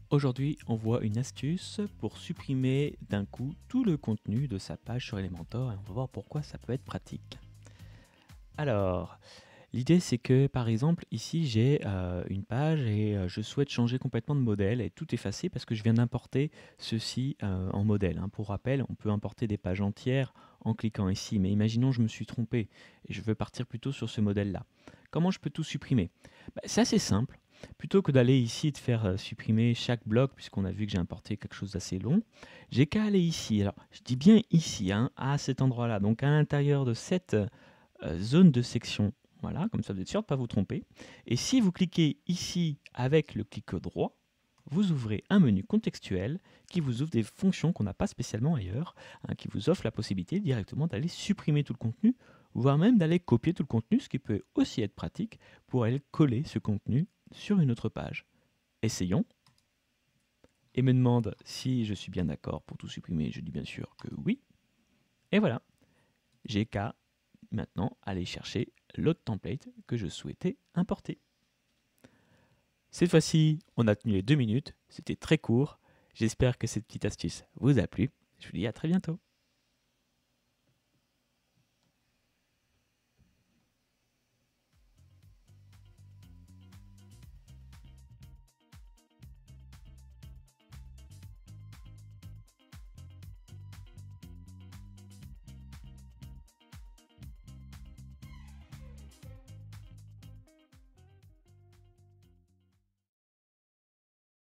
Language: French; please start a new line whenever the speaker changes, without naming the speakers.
Aujourd'hui, on voit une astuce pour supprimer d'un coup tout le contenu de sa page sur Elementor et on va voir pourquoi ça peut être pratique. Alors, l'idée c'est que par exemple ici j'ai une page et je souhaite changer complètement de modèle et tout effacer parce que je viens d'importer ceci en modèle, hein. Pour rappel, on peut importer des pages entières en cliquant ici, mais imaginons je me suis trompé et je veux partir plutôt sur ce modèle-là. Comment je peux tout supprimer? C'est assez simple. Plutôt que d'aller ici et de faire supprimer chaque bloc, puisqu'on a vu que j'ai importé quelque chose d'assez long, j'ai qu'à aller ici. Alors, je dis bien ici, hein, à cet endroit-là. Donc, à l'intérieur de cette zone de section, voilà, comme ça vous êtes sûr de ne pas vous tromper. Et si vous cliquez ici avec le clic droit, vous ouvrez un menu contextuel qui vous ouvre des fonctions qu'on n'a pas spécialement ailleurs, hein, qui vous offre la possibilité directement d'aller supprimer tout le contenu, voire même d'aller copier tout le contenu, ce qui peut aussi être pratique pour aller coller ce contenu sur une autre page. Essayons. Et me demande si je suis bien d'accord pour tout supprimer. Je dis bien sûr que oui. Et voilà, j'ai qu'à maintenant aller chercher l'autre template que je souhaitais importer. Cette fois-ci, on a tenu les 2 minutes, c'était très court. J'espère que cette petite astuce vous a plu. Je vous dis à très bientôt.